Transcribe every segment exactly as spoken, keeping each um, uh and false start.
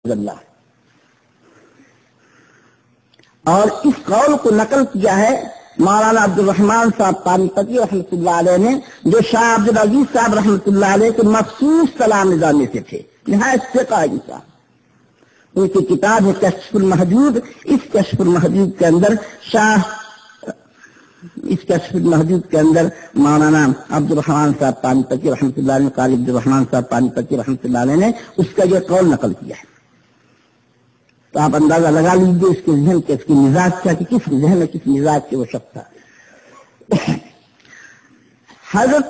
اللہ. اور اس قول کو نقل کیا ہے مولانا عبد الرحمان صاحب پانی پتی رحمۃ اللہ علیہ نے، جو شاہ عبد العزیز صاحب رحمۃ اللہ علیہ کے مخصوص سلام نظامی سے تھے، نہایت ثقہ انسان. ان کی کتاب ہے کشف المحجوب. اس کشف المحجوب کے اندر شاہ اس کشف المحجوب کے اندر مولانا عبد الرحمان صاحب پانی پتی رحمۃ اللہ علیہ قاری عبد الرحمان صاحب پانی پتی رحمۃ اللہ علیہ نے اس کا یہ قول نقل کیا ہے. تو آپ اندازہ لگا لیجیے اس کے ذہن کے، اس کی مزاج کیا، کہ کس ذہن میں کس مزاج کے وہ شخص تھا. حضرت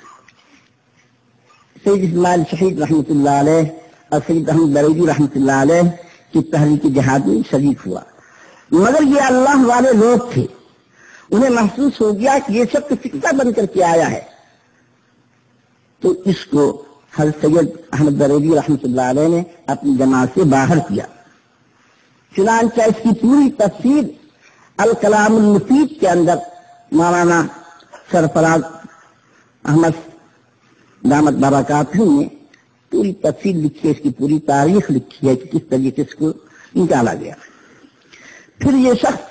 سید اسماعیل شہید رحمۃ اللہ علیہ اور سید احمد بریلوی رحمۃ اللہ علیہ کی تحریک جہاد میں شریک ہوا، مگر یہ اللہ والے لوگ تھے، انہیں محسوس ہو گیا کہ یہ سب تو فکر بن کر کے آیا ہے، تو اس کو حضرت سید احمد بریلوی رحمۃ اللہ علیہ نے اپنی جماعت سے باہر کیا. چنانچہ اس کی پوری تفصیل الکلام المفید کے اندر مولانا سرفراز احمد دامت برکاتہ نے پوری تفصیل لکھی ہے، اس کی پوری تاریخ لکھی ہے کہ کس طریقے سے اس کو نکالا گیا. پھر یہ شخص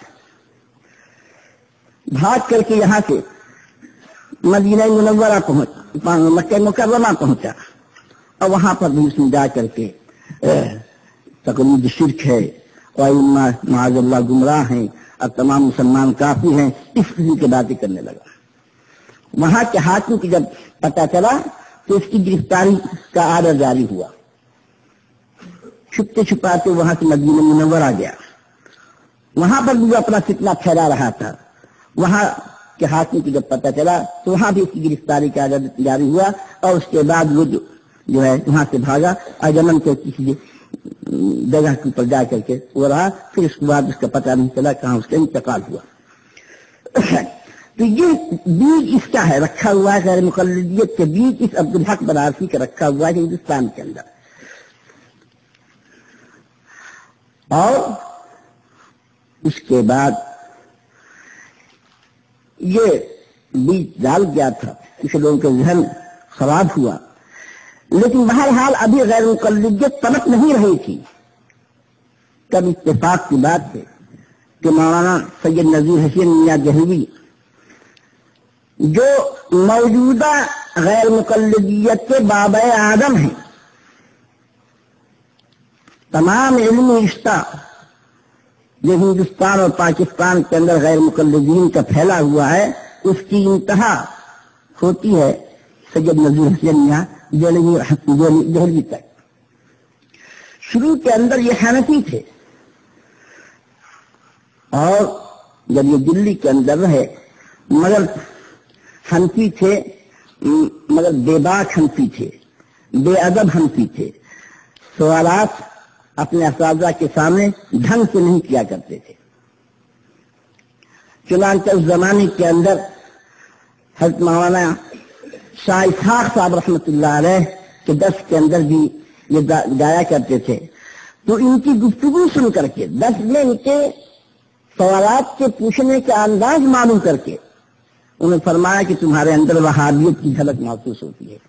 بھاگ کر کے یہاں سے مدینہ منورہ پہنچ مکہ مکرمہ پہنچا، اور وہاں پر بھی اس نے جا کر کے تقلید شرک ہے اور معاذ اللہ گمراہ ہیں اور تمام مسلمان کافی ہیں، اس قسم کی باتیں کرنے لگا. وہاں کے حاکم کی جب پتہ چلا تو اس کی گرفتاری کا آرڈر جاری ہوا. چھپتے چھپاتے وہاں سے مدینہ منورہ گیا، وہاں پر بھی وہ اپنا فتنہ پھیلا رہا تھا. وہاں کے حاکم کی جب پتہ چلا تو وہاں بھی اس کی گرفتاری کا آرڈر جاری ہوا، اور اس کے بعد وہ جو, جو ہے وہاں سے بھاگا اور یمن کے کسی جگہ کے اوپر جا کر کے وہ رہا. پھر اس کے بعد اس کا پتہ نہیں چلا کہاں اس کا انتقال ہوا. تو یہ بیج اس کا ہے رکھا ہوا ہے، غیر مقلدیت کے بیج اس عبدالحق بنارسی کا رکھا ہوا ہے ہندوستان کے اندر. اور اس کے بعد یہ بیج ڈال گیا تھا، کچھ لوگوں کے ذہن خراب ہوا، لیکن بہرحال ابھی غیر مقلدیت پلٹ نہیں رہی تھی. تب اتفاق کی بات ہے کہ مولانا سید نذیر حسین میاں دہلوی، جو موجودہ غیر مقلدیت کے بابا آدم ہیں، تمام علمی رشتہ جو ہندوستان اور پاکستان کے اندر غیر مقلدین کا پھیلا ہوا ہے، اس کی انتہا ہوتی ہے سید نذیر حسین میاں دہلوی تک. شروع کے اندر یہ حنفی تھے، اور جب یہ دلی کے اندر رہے مگر حنفی تھے، مگر بے باک حنفی تھے، بے ادب حنفی تھے. سوالات اپنے اساتذہ کے سامنے ڈھنگ سے نہیں کیا کرتے تھے. چنانچہ اس زمانے کے اندر حضرت مولانا شاہ اسحاق صاحب رحمۃ اللہ علیہ کے درس کے اندر بھی یہ گایا کرتے تھے. تو ان کی گفتگو سن کر کے درس میں ان کے سوالات کے پوچھنے کا انداز معلوم کر کے انہوں نے فرمایا کہ تمہارے اندر وہابیت کی جھلک محسوس ہوتی ہے.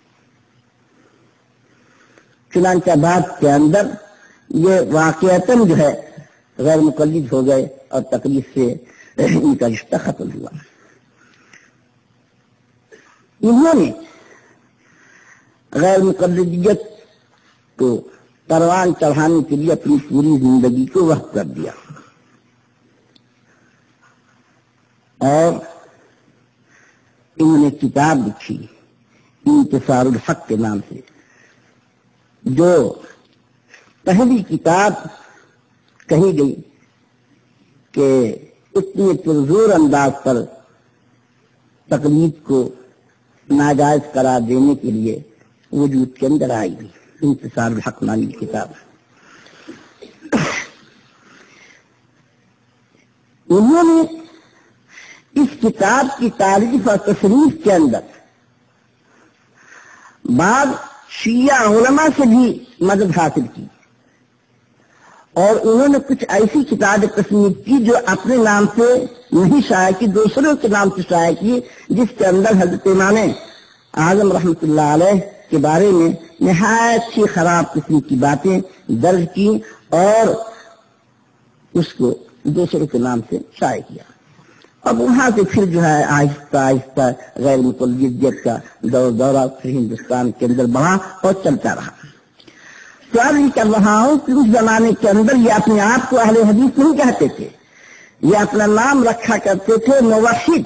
چنانچہ بات کے اندر یہ واقعتاً جو ہے غیر مقلد ہو گئے اور تقلید سے ان کا رشتہ ختم ہوا. انہوں نے غیر مقلدیت کو پروان چڑھانے کے لیے اپنی پوری زندگی کو وقف کر دیا، اور انہوں نے کتاب لکھی انتصار الحق کے نام سے، جو پہلی کتاب کہی گئی کہ اتنے پرزور انداز پر تقلید کو ناجائز قرار دینے کے لیے وجود کے اندر آئی گئی. انتصار الحق نامی کتاب. انہوں نے اس کتاب کی تعریف اور تصریف کے اندر بعض شیعہ علماء سے بھی مدد حاصل کی، اور انہوں نے کچھ ایسی کتابیں تصنیف کی جو اپنے نام سے نہیں شائع کی، دوسروں کے نام سے شائع کی، جس کے اندر حضرت امام اعظم رحمۃ اللہ علیہ کے بارے میں نہایت ہی خراب قسم کی باتیں درج کی اور اس کو دوسروں کے نام سے شائع کیا. اب وہاں سے پھر جو ہے آہستہ آہستہ غیر مقلدیت کا دور دورہ پھر ہندوستان کے اندر بڑھا اور چلتا رہا. تو اب یہ کر رہا ہوں کہ اس زمانے کے اندر یہ اپنے آپ کو اہل حدیث نہیں کہتے تھے، یہ اپنا نام رکھا کرتے تھے موحد.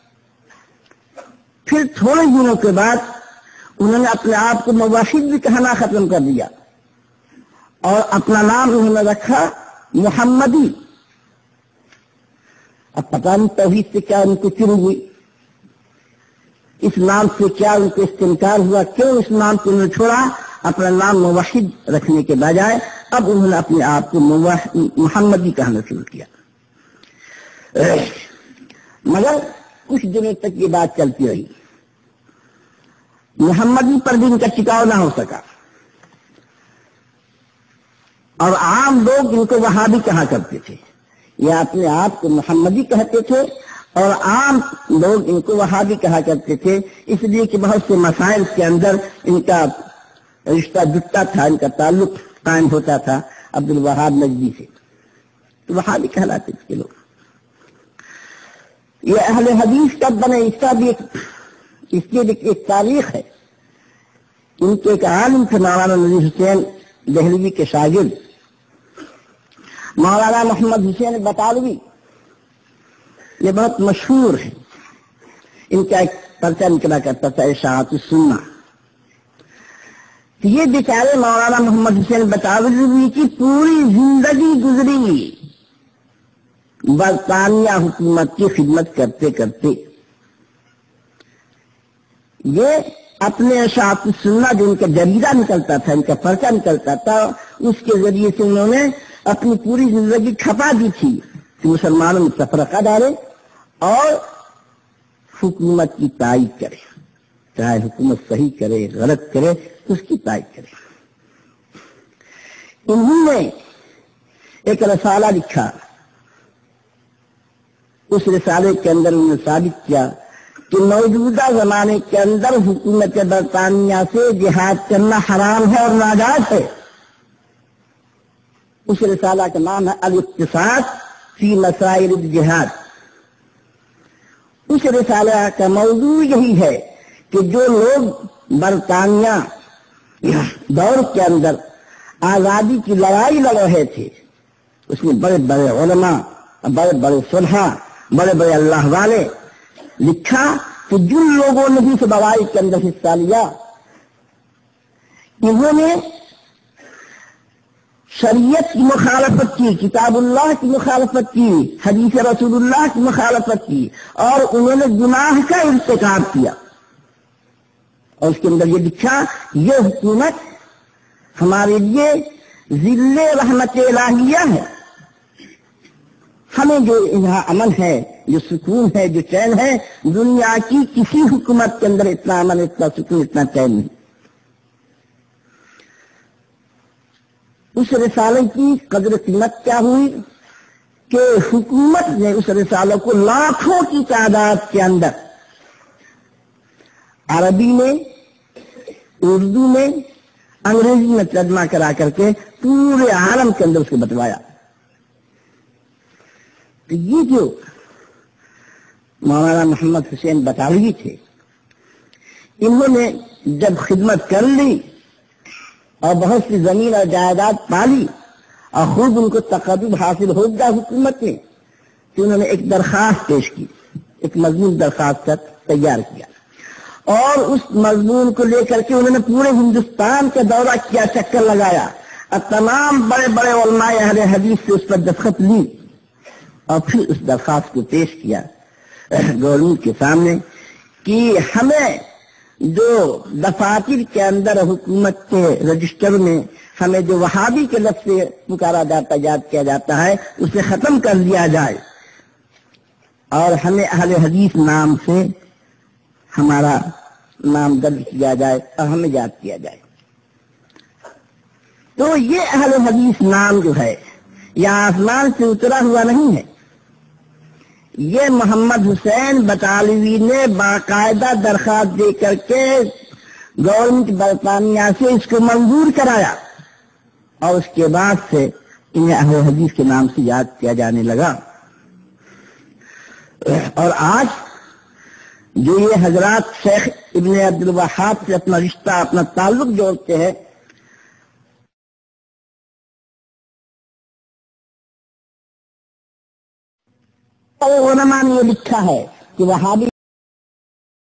پھر تھوڑے دنوں کے بعد انہوں نے اپنے آپ کو موحد بھی کہنا ختم کر دیا اور اپنا نام انہوں نے رکھا محمدی. اب پتہ نہیں توحید سے کیا ان کو چن ہوئی، اس نام سے کیا ان کو استنکار ہوا، کیوں اس نام کو انہوں نے چھوڑا. اپنا نام موحد رکھنے کے بجائے اب انہوں نے اپنے آپ کو محمدی کہنا شروع کیا. مگر کچھ دنوں تک یہ بات چلتی رہی، محمدی پر بھی ان کا ٹکاؤ نہ ہو سکا اور عام لوگ ان کو وہابی کہا کرتے تھے. یہ اپنے آپ کو محمدی کہتے تھے اور عام لوگ ان کو وہابی کہا کرتے تھے، اس لیے کہ بہت سے مسائل کے اندر ان کا رشتہ جٹتا تھا، ان کا تعلق قائم ہوتا تھا عبد الوہاب نجدی سے، تو وہابی کہلاتے تھے لوگ. یہ اہل حدیث کب بنے اس کا بھی ایک اس کی بھی ایک تاریخ ہے. ان کے ایک عالم تھے مولانا نذیر حسین دہلوی کے شاگرد مولانا محمد حسین بطالوی، یہ بہت مشہور ہے. ان کا ایک پرچہ نکلا کرتا تھا اشاعت السنہ. یہ بیچارے مولانا محمد حسین بطالوی کی پوری زندگی گزری برطانیہ حکومت کی خدمت کرتے کرتے. یہ اپنے اشاعت السنہ جو ان کا جریدہ نکلتا تھا، ان کا پرچہ نکلتا تھا، اس کے ذریعے سے انہوں نے اپنی پوری زندگی کھپا دی تھی کہ مسلمانوں میں تفرقہ ڈالے اور حکومت کی تائید کرے، چاہے حکومت صحیح کرے غلط کرے اس کی تائید کرے. انہوں نے ایک رسالہ لکھا، اس رسالے کے اندر انہوں نے ثابت کیا کہ موجودہ زمانے کے اندر حکومت برطانیہ سے جہاد کرنا حرام ہے اور ناجائز ہے. اس رسالہ کا نام ہے الاقتصاد فی مسائل الجہاد. اس رسالہ کا موضوع یہی ہے کہ جو لوگ برطانیہ دور کے اندر آزادی کی لڑائی لڑ رہے تھے، اس میں بڑے بڑے علماء، بڑے بڑے صلحاء، بڑے بڑے اللہ والے، لکھا کہ جن لوگوں نے بھی اس لڑائی کے اندر حصہ لیا انہوں نے شریعت کی مخالفت کی، کتاب اللہ کی مخالفت کی، حدیث رسول اللہ کی مخالفت کی اور انہوں نے گناہ کا ارتکاب کیا. اور اس کے اندر یہ لکھا یہ حکومت ہمارے لیے ذل رحمت الہیہ ہے، ہمیں جو یہاں امن ہے، جو سکون ہے، جو چین ہے، دنیا کی کسی حکومت کے اندر اتنا امن، اتنا سکون، اتنا چین نہیں. اس رسالے کی قدر قیمت کیا ہوئی کہ حکومت نے اس رسالے کو لاکھوں کی تعداد کے اندر عربی میں، اردو میں، انگریزی میں ترجمہ کرا کر کے پورے عالم کے اندر اس کو بتوایا. تو یہ جو مولانا محمد حسین بطالوی تھے، انہوں نے جب خدمت کر لی اور بہت سی زمین اور جائیداد پالی اور خوب ان کو تقدم حاصل ہو گیا حکومت میں، تو انہوں نے ایک درخواست پیش کی، ایک مضمون درخواست تیار کیا اور اس مضمون کو لے کر کے انہوں نے پورے ہندوستان کا دورہ کیا، چکر لگایا اور تمام بڑے بڑے علماء اہل حدیث سے اس پر دستخط لی اور پھر اس درخواست کو پیش کیا گورنمنٹ کے سامنے کہ ہمیں جو دفاتر کے اندر حکومت کے رجسٹر میں ہمیں جو وہابی کے لفظ سے پکارا جاتا یاد کیا جاتا ہے اسے ختم کر دیا جائے اور ہمیں اہل حدیث نام سے ہمارا نام درج کیا جائے اور ہمیں یاد کیا جائے. تو یہ اہل حدیث نام جو ہے یہ آسمان سے اترا ہوا نہیں ہے، یہ محمد حسین بطالوی نے باقاعدہ درخواست دے کر کے گورنمنٹ برطانیہ سے اس کو منظور کرایا اور اس کے بعد سے انہیں اہل حدیث کے نام سے یاد کیا جانے لگا. اور آج جو یہ حضرات شیخ ابن عبد الوہاب سے اپنا رشتہ اپنا تعلق جوڑتے ہیں، علماء نے یہ لکھا ہے کہ وہابی